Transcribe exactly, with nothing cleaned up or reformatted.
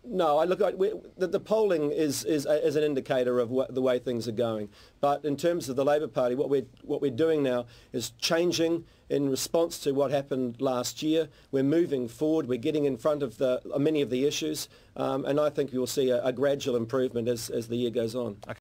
No, I look at we, the, the polling is, is is an indicator of what, the way things are going. But in terms of the Labor Party, what we're what we're doing now is changing in response to what happened last year. We're moving forward. We're getting in front of the many of the issues, um, and I think you'll see a, a gradual improvement as as the year goes on. Okay.